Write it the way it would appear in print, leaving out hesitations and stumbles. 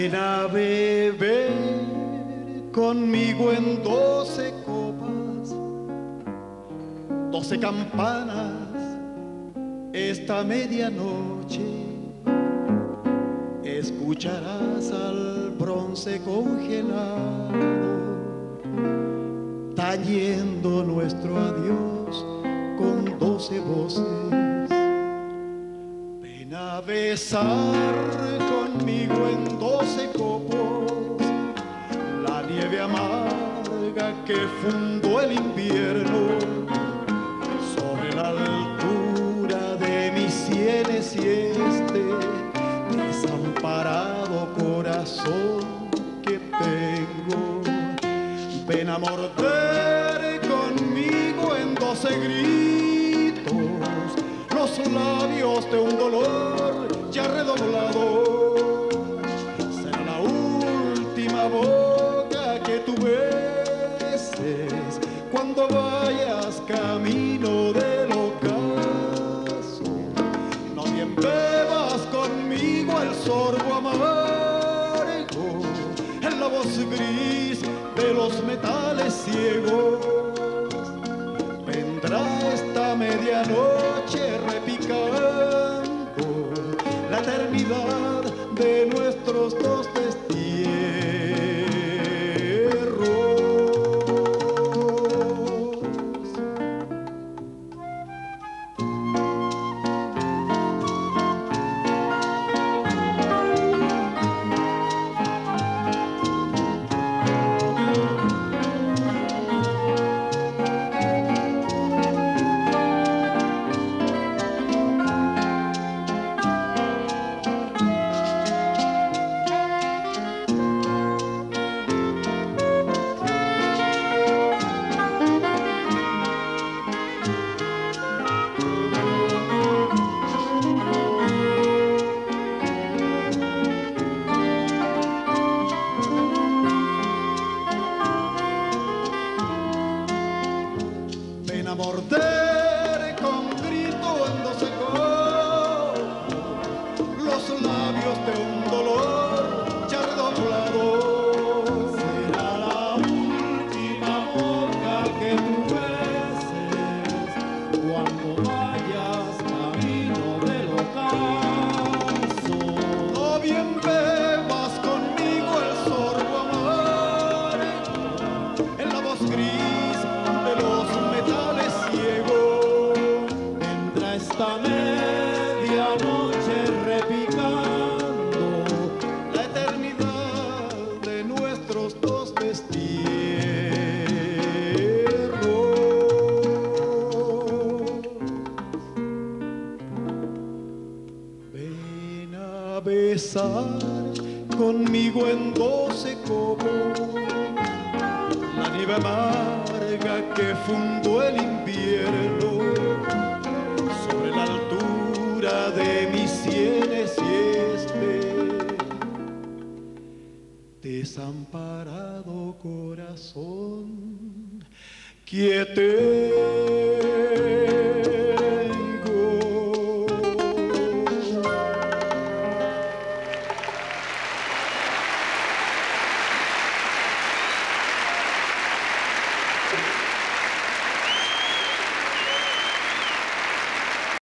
Ven a beber conmigo en 12 copas, 12 campanas, esta medianoche. Escucharás al bronce congelado tañendo nuestro adiós con 12 voces. Ven a besar conmigo en 12 copos la nieve amarga que fundó el invierno sobre la altura de mis sienes y este desamparado corazón que tengo. Ven a morder conmigo en 12 gritos los labios de un dolor ya redoblado. Será la última boca que tú beses cuando vayas camino del ocaso. No bien bebas conmigo el sorbo amargo en la voz gris de los metales ciegos. Vendrá esta medianoche repicando la eternidad de nuestros dos destierros. A morder con grito en 12 copos los labios de un dolor ya redoblado. Será la última boca que tú beses cuando vayas camino del ocaso. No bien bebas conmigo el sorbo amargo en la voz gris de los metales ciegos. Vendrá esta medianoche repicando la eternidad de nuestros dos destierros. Ven a besar conmigo en 12 copos la nieve amarga que fundó el invierno sobre la altura de mis sienes y este desamparado corazón que te